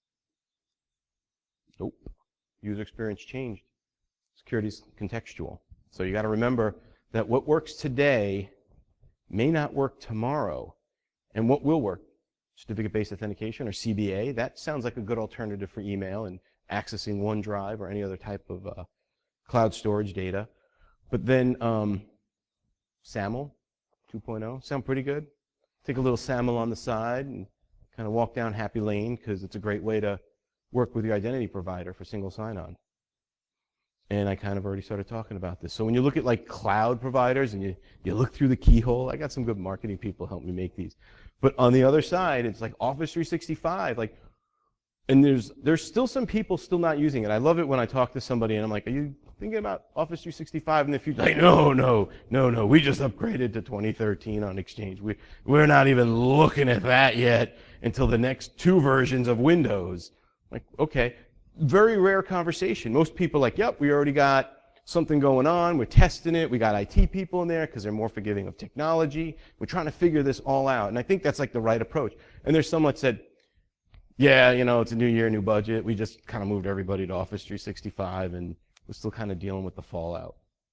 [SPEAKER 1] Nope. User experience changed. Security's contextual. So you got to remember that what works today may not work tomorrow. And what will work? Certificate-based authentication, or C B A. That sounds like a good alternative for email and accessing OneDrive or any other type of uh, cloud storage data. But then um, SAML two point oh, sound pretty good? Take a little SAML on the side and kind of walk down happy lane, because it's a great way to work with your identity provider for single sign-on. And I kind of already started talking about this. So when you look at like cloud providers and you, you look through the keyhole, I got some good marketing people help me make these. But on the other side, it's like Office three sixty-five, like, and there's, there's still some people still not using it. I love it when I talk to somebody and I'm like, are you thinking about Office three sixty-five in the future? Like, no, no, no, no, we just upgraded to twenty thirteen on Exchange. We, we're not even looking at that yet until the next two versions of Windows. Like, okay. Very rare conversation. Most people are like, yep, we already got something going on. We're testing it. We got I T people in there because they're more forgiving of technology. We're trying to figure this all out. And I think that's like the right approach. And there's someone that said, yeah, you know, it's a new year, new budget. We just kind of moved everybody to Office three sixty-five, and we're still kind of dealing with the fallout.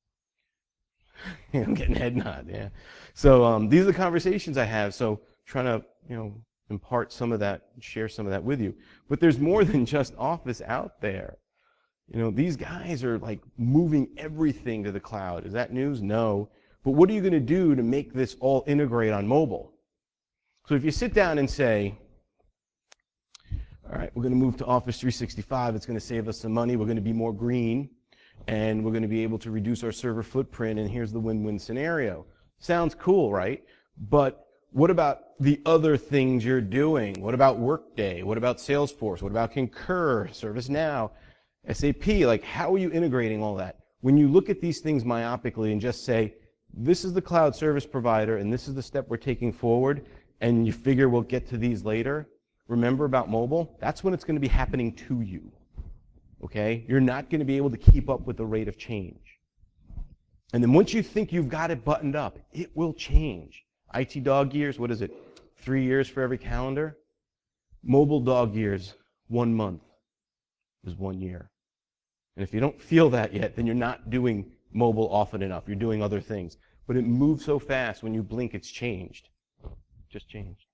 [SPEAKER 1] I'm getting head nod, yeah. So um, these are the conversations I have. So trying to, you know, impart some of that, share some of that with you. But there's more than just Office out there. You know, these guys are like moving everything to the cloud. Is that news? No. But what are you going to do to make this all integrate on mobile? So if you sit down and say, all right, we're going to move to Office three sixty-five, it's going to save us some money, we're going to be more green, and we're going to be able to reduce our server footprint, and here's the win-win scenario. Sounds cool, right? But what about the other things you're doing? What about Workday? What about Salesforce? What about Concur, ServiceNow, S A P? Like, how are you integrating all that? When you look at these things myopically and just say, this is the cloud service provider and this is the step we're taking forward, and you figure we'll get to these later, remember about mobile? That's when it's going to be happening to you. Okay? You're not going to be able to keep up with the rate of change. And then once you think you've got it buttoned up, it will change. I T dog years, what is it? Three years for every calendar? Mobile dog years, one month is one year. And if you don't feel that yet, then you're not doing mobile often enough. You're doing other things. But it moves so fast, when you blink, it's changed. Just changed.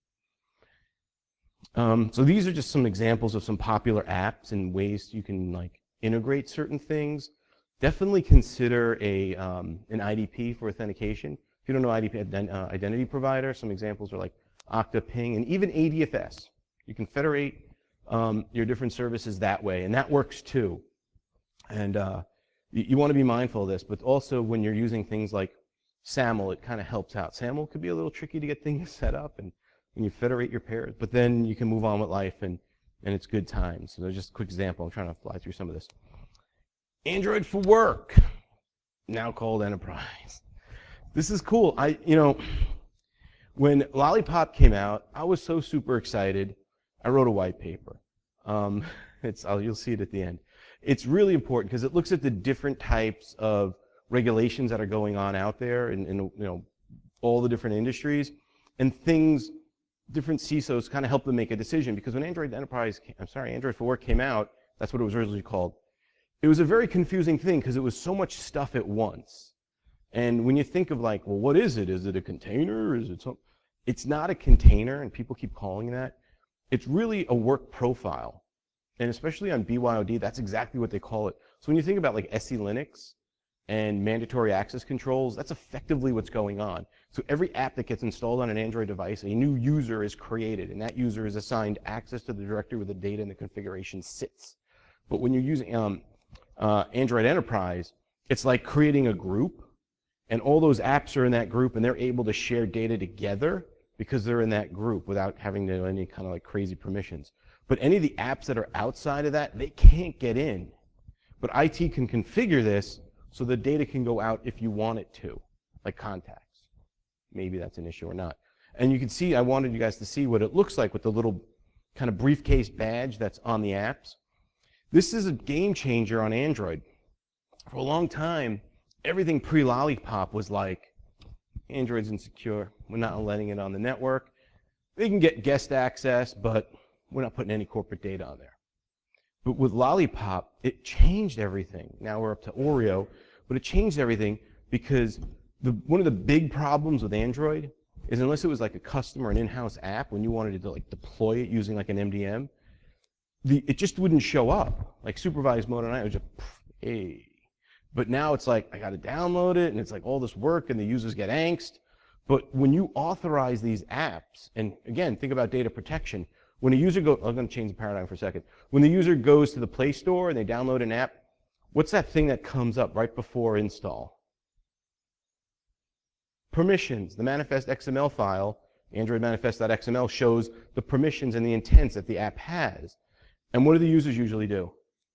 [SPEAKER 1] Um, so these are just some examples of some popular apps and ways you can like integrate certain things. Definitely consider a, um, an I D P for authentication. If you don't know I D P, uh, identity provider, some examples are like Okta, Ping, and even A D F S. You can federate um, your different services that way, and that works too. And uh, You, you want to be mindful of this, but also when you're using things like SAML, it kind of helps out. SAML could be a little tricky to get things set up and when you federate your pairs, but then you can move on with life and, and it's good times. So just a quick example. I'm trying to fly through some of this. Android for Work, now called Enterprise. This is cool. I, you know, when Lollipop came out, I was so super excited. I wrote a white paper. Um, it's, I'll, you'll see it at the end. It's really important because it looks at the different types of regulations that are going on out there in, in you know, all the different industries and things, different C I S Os kind of help them make a decision because when Android Enterprise, I'm sorry, Android for Work came out, that's what it was originally called. It was a very confusing thing because it was so much stuff at once. And when you think of like, well, what is it? Is it a container? Is it something? It's not a container, and people keep calling it that. It's really a work profile. And especially on B Y O D, that's exactly what they call it. So when you think about like S E Linux and mandatory access controls, that's effectively what's going on. So every app that gets installed on an Android device, a new user is created, and that user is assigned access to the directory where the data and the configuration sits. But when you're using um, uh, Android Enterprise, it's like creating a group, and all those apps are in that group, and they're able to share data together because they're in that group without having to any kind of like crazy permissions. But any of the apps that are outside of that, they can't get in. But I T can configure this so the data can go out if you want it to, like contacts. Maybe that's an issue or not. And you can see, I wanted you guys to see what it looks like with the little kind of briefcase badge that's on the apps. This is a game changer on Android. For a long time, everything pre-Lollipop was like, Android's insecure. We're not letting it on the network. They can get guest access, but we're not putting any corporate data on there. But with Lollipop, it changed everything. Now we're up to Oreo, but it changed everything because the, one of the big problems with Android is unless it was like a custom or an in-house app, when you wanted to like deploy it using like an M D M, the, it just wouldn't show up. Like supervised mode on it was just, hey. But now it's like, I got to download it, and it's like all this work, and the users get angst. But when you authorize these apps, and again, think about data protection. When a user goes, I'm going to change the paradigm for a second. When the user goes to the Play Store and they download an app, what's that thing that comes up right before install? Permissions. The manifest X M L file, Android manifest.xml, shows the permissions and the intents that the app has. And what do the users usually do?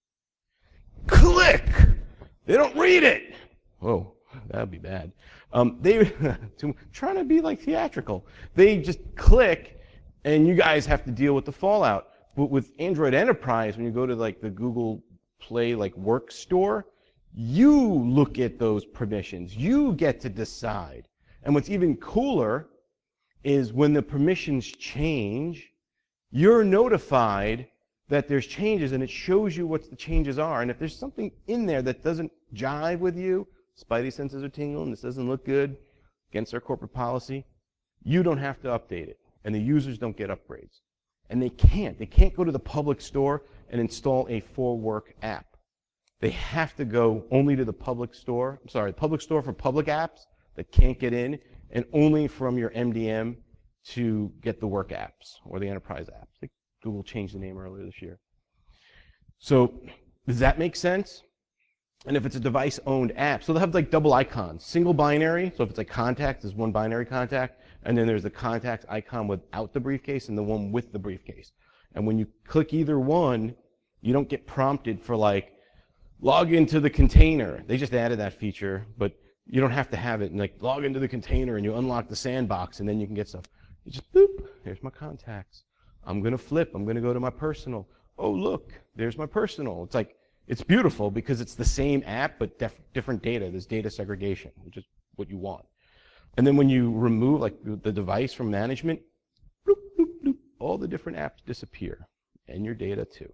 [SPEAKER 1] Click! They don't read it. Whoa, that would be bad. Um, they trying to be like theatrical. They just click, and you guys have to deal with the fallout. But with Android Enterprise, when you go to like the Google Play like Work store, you look at those permissions. You get to decide. And what's even cooler is when the permissions change, you're notified that there's changes, and it shows you what the changes are. And if there's something in there that doesn't jive with you, spidey senses are tingling, this doesn't look good, against our corporate policy, you don't have to update it. And the users don't get upgrades. And they can't. They can't go to the public store and install a for work app. They have to go only to the public store, I'm sorry, public store for public apps that can't get in, and only from your M D M to get the work apps or the enterprise apps. They Google changed the name earlier this year. So does that make sense? And if it's a device-owned app, so they'll have like double icons, single binary. So if it's like contact, there's one binary contact, and then there's the contact icon without the briefcase and the one with the briefcase. And when you click either one, you don't get prompted for like, log into the container. They just added that feature, but you don't have to have it and like log into the container and you unlock the sandbox and then you can get stuff. You just boop, here's my contacts. I'm going to flip. I'm going to go to my personal. Oh, look, there's my personal. It's like, it's beautiful because it's the same app, but different data. There's data segregation, which is what you want. And then when you remove like the device from management, bloop, bloop, bloop, all the different apps disappear, and your data too.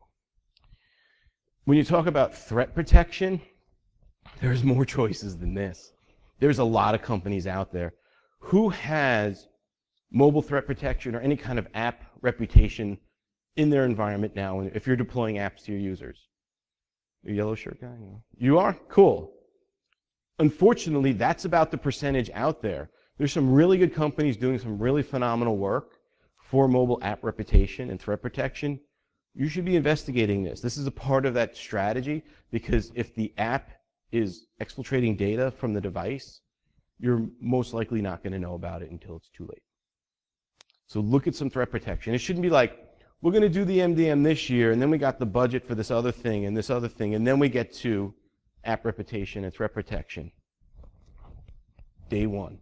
[SPEAKER 1] When you talk about threat protection, there's more choices than this. There's a lot of companies out there. Who has mobile threat protection or any kind of app reputation in their environment now if you're deploying apps to your users? The yellow shirt guy? You are? Cool. Unfortunately, that's about the percentage out there. There's some really good companies doing some really phenomenal work for mobile app reputation and threat protection. You should be investigating this. This is a part of that strategy because if the app is exfiltrating data from the device, you're most likely not going to know about it until it's too late. So look at some threat protection. It shouldn't be like, we're going to do the M D M this year, and then we got the budget for this other thing and this other thing, and then we get to app reputation and threat protection. Day one.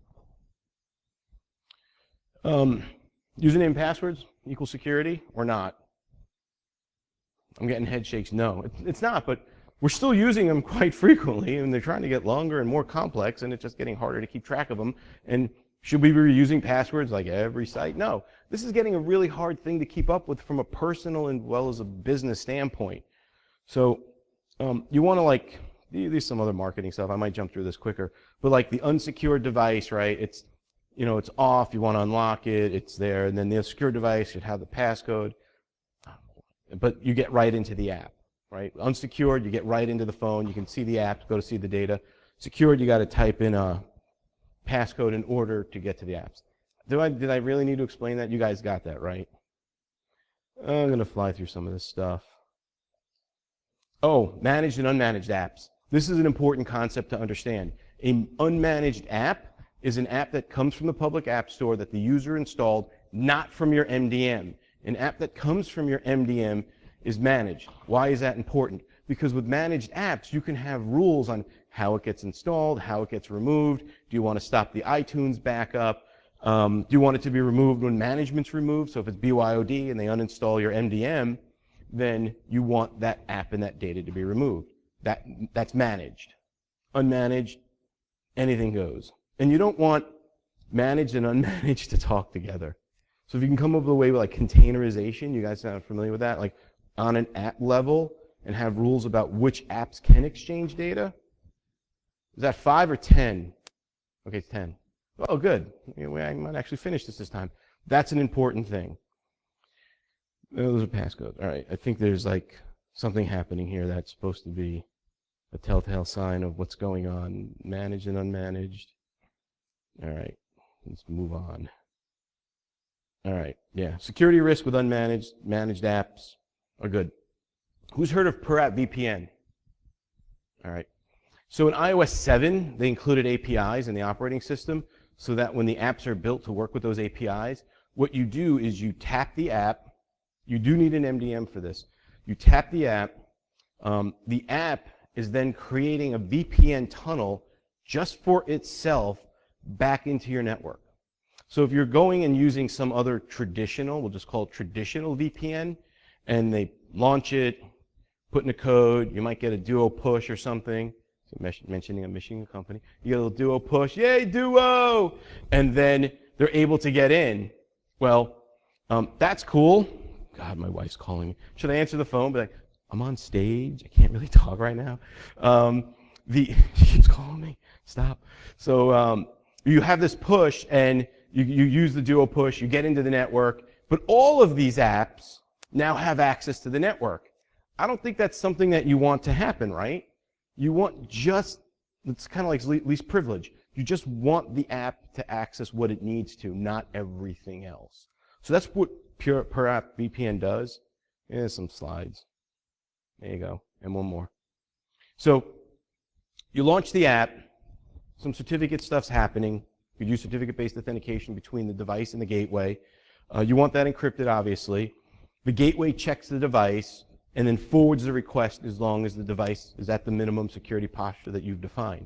[SPEAKER 1] Um, username and passwords equal security or not? I'm getting head shakes. No, it's not, but we're still using them quite frequently, and they're trying to get longer and more complex, and it's just getting harder to keep track of them. And should we be reusing passwords like every site? No. This is getting a really hard thing to keep up with from a personal as well as a business standpoint. So um, you want to like, there's some other marketing stuff. I might jump through this quicker. But like the unsecured device, right? It's, you know, it's off. You want to unlock it. It's there. And then the secure device should have the passcode. But you get right into the app, right? Unsecured, you get right into the phone. You can see the app, go to see the data. Secured, you got to type in a passcode in order to get to the apps. Do I, did I really need to explain that? You guys got that, right? I'm going to fly through some of this stuff. Oh, managed and unmanaged apps. This is an important concept to understand. An unmanaged app is an app that comes from the public app store that the user installed, not from your M D M. An app that comes from your M D M is managed. Why is that important? Because with managed apps, you can have rules on how it gets installed, how it gets removed. Do you want to stop the iTunes backup? Um, do you want it to be removed when management's removed? So if it's B Y O D and they uninstall your M D M, then you want that app and that data to be removed. That, that's managed. Unmanaged, anything goes. And you don't want managed and unmanaged to talk together. So if you can come up with a way with like containerization, you guys sound familiar with that? Like on an app level and have rules about which apps can exchange data? Is that five or ten? Okay, it's ten. Oh, good. I might actually finish this this time. That's an important thing. Those are passcodes. All right, I think there's like something happening here that's supposed to be a telltale sign of what's going on. Managed and unmanaged. All right, let's move on. All right, yeah. Security risk with unmanaged, managed apps are good. Who's heard of per app V P N? All right. So in i O S seven, they included A P Is in the operating system so that when the apps are built to work with those A P Is, what you do is you tap the app. You do need an M D M for this. You tap the app. Um, the app is then creating a V P N tunnel just for itself back into your network. So if you're going and using some other traditional, we'll just call it traditional V P N, and they launch it, put in a code, you might get a Duo push or something. So mentioning a Michigan company. You get a little Duo push, yay, Duo! And then they're able to get in. Well, um, that's cool. God, my wife's calling me. Should I answer the phone? Be like, I'm on stage. I can't really talk right now. Um, the, she keeps calling me. Stop. So um, you have this push, and you, you use the Duo push. You get into the network. But all of these apps now have access to the network. I don't think that's something that you want to happen, right? You want just, it's kind of like least privilege. You just want the app to access what it needs to, not everything else. So that's what pure per app V P N does. Here's some slides. There you go. And one more. So you launch the app. Some certificate stuff's happening. You use certificate-based authentication between the device and the gateway. Uh, you want that encrypted, obviously. The gateway checks the device and then forwards the request as long as the device is at the minimum security posture that you've defined.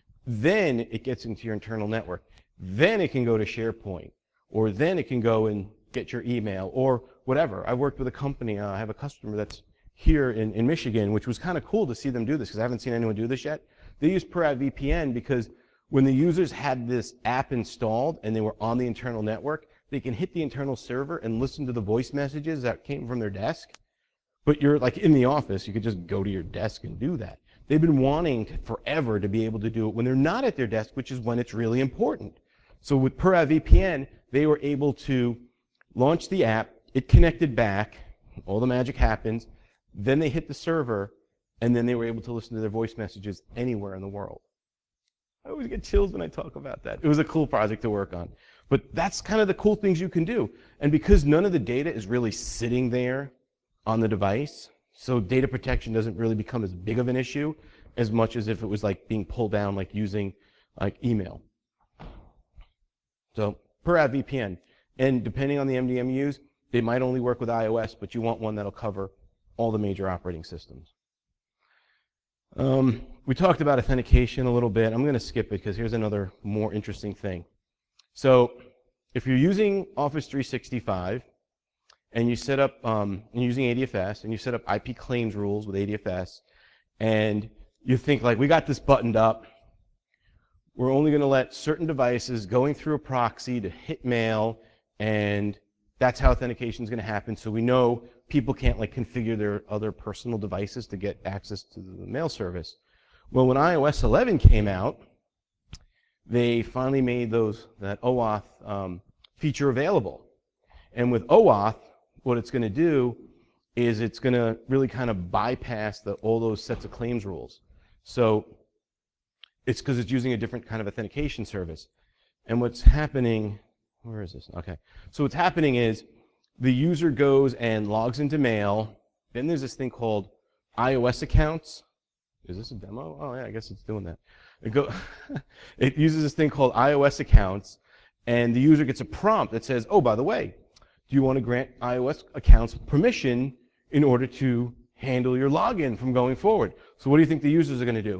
[SPEAKER 1] Then it gets into your internal network. Then it can go to SharePoint, or then it can go and get your email, or whatever. I worked with a company, uh, I have a customer that's here in, in Michigan, which was kind of cool to see them do this, because I haven't seen anyone do this yet. They use per app V P N because when the users had this app installed and they were on the internal network, they can hit the internal server and listen to the voice messages that came from their desk. But you're like in the office, you could just go to your desk and do that. They've been wanting to, forever to be able to do it when they're not at their desk, which is when it's really important. So with per app V P N, they were able to launch the app, it connected back, all the magic happens, then they hit the server, and then they were able to listen to their voice messages anywhere in the world. I always get chills when I talk about that. It was a cool project to work on. But that's kind of the cool things you can do. And because none of the data is really sitting there on the device, so data protection doesn't really become as big of an issue, as much as if it was like being pulled down, like using like email. So per app V P N, and depending on the M D M you use, they might only work with iOS, but you want one that'll cover all the major operating systems. Um, we talked about authentication a little bit. I'm going to skip it because here's another more interesting thing. So if you're using Office three sixty-five and you set up, um, and you're using A D F S, and you set up I P claims rules with A D F S, and you think like, we got this buttoned up, we're only going to let certain devices going through a proxy to hit mail, and that's how authentication is going to happen. So we know people can't like configure their other personal devices to get access to the mail service. Well, when i O S eleven came out, they finally made those that OAuth um, feature available. And with OAuth, what it's going to do is it's going to really kind of bypass the, all those sets of claims rules. So it's because it's using a different kind of authentication service. And what's happening, where is this? Okay. So what's happening is the user goes and logs into mail. Then there's this thing called iOS accounts. Is this a demo? Oh, yeah, I guess it's doing that. It, go it uses this thing called iOS accounts, and the user gets a prompt that says, oh, by the way, do you want to grant iOS accounts permission in order to handle your login from going forward? So what do you think the users are going to do?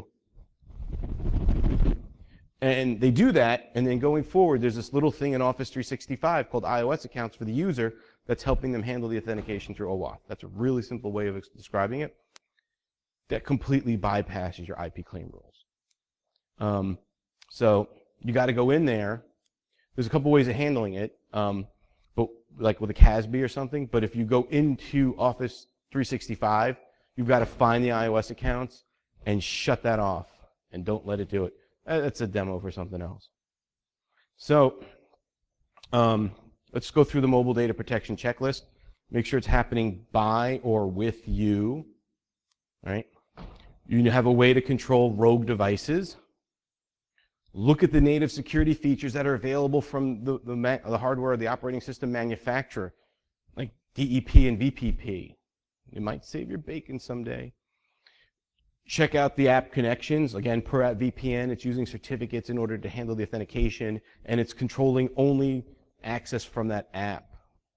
[SPEAKER 1] And they do that, and then going forward, there's this little thing in Office three sixty-five called iOS accounts for the user that's helping them handle the authentication through OAuth. That's a really simple way of describing it. That completely bypasses your I P claim rules. Um, so you got to go in there. There's a couple ways of handling it, um, but like with a C A S B or something. But if you go into Office three sixty-five, you've got to find the iOS accounts and shut that off, and don't let it do it. That's a demo for something else. So um, let's go through the mobile data protection checklist. Make sure it's happening by or with you. Right? You have a way to control rogue devices. Look at the native security features that are available from the, the, the hardware or the operating system manufacturer, like D E P and V P P. It might save your bacon someday. Check out the app connections. Again, per app V P N, it's using certificates in order to handle the authentication, and it's controlling only access from that app.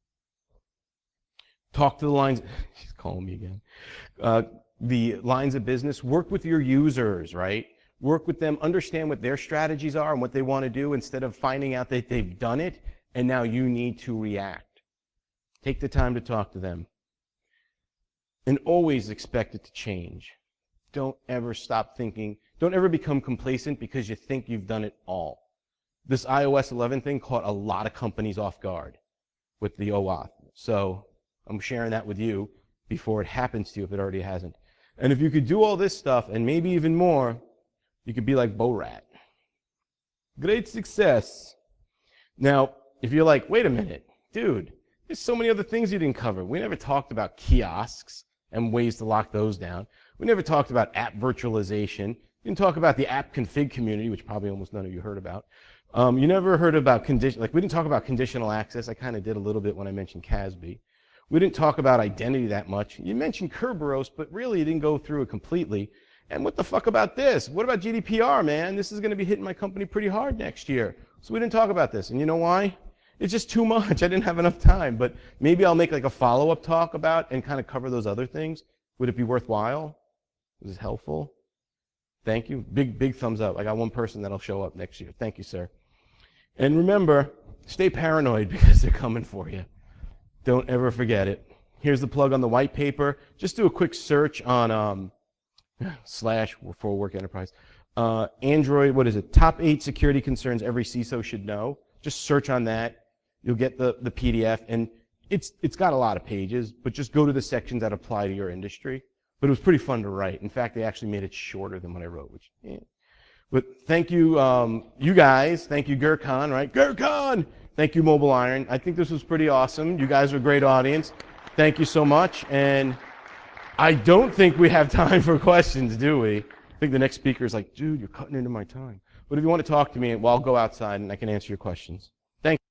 [SPEAKER 1] Talk to the lines. She's calling me again. Uh, the lines of business. Work with your users, right? Work with them. Understand what their strategies are and what they want to do instead of finding out that they've done it and now you need to react. Take the time to talk to them. And always expect it to change. Don't ever stop thinking. Don't ever become complacent because you think you've done it all. This i O S eleven thing caught a lot of companies off guard with the OAuth. So I'm sharing that with you before it happens to you if it already hasn't. And if you could do all this stuff and maybe even more, you could be like Borat. Great success. Now, if you're like, wait a minute, dude, there's so many other things you didn't cover. We never talked about kiosks and ways to lock those down. We never talked about app virtualization. We didn't talk about the app config community, which probably almost none of you heard about. Um, you never heard about condition, like we didn't talk about conditional access. I kind of did a little bit when I mentioned C A S B. We didn't talk about identity that much. You mentioned Kerberos, but really you didn't go through it completely. And what the fuck about this? What about G D P R, man? This is going to be hitting my company pretty hard next year. So we didn't talk about this. And you know why? It's just too much. I didn't have enough time. But maybe I'll make like a follow-up talk about and kind of cover those other things. Would it be worthwhile? Was it helpful? Thank you. Big, big thumbs up. I got one person that'll show up next year. Thank you, sir. And remember, stay paranoid because they're coming for you. Don't ever forget it. Here's the plug on the white paper. Just do a quick search on um, slash for Work Enterprise. Uh, Android, what is it? Top eight security concerns every C I S O should know. Just search on that. You'll get the, the P D F. And it's, it's got a lot of pages, but just go to the sections that apply to your industry. But it was pretty fun to write. In fact, they actually made it shorter than what I wrote, which, yeah. But thank you, um, you guys. Thank you, Gurkhan, right? Gurkhan! Thank you, Mobile Iron. I think this was pretty awesome. You guys are a great audience. Thank you so much. And I don't think we have time for questions, do we? I think the next speaker is like, dude, you're cutting into my time. But if you want to talk to me, well, I'll go outside and I can answer your questions.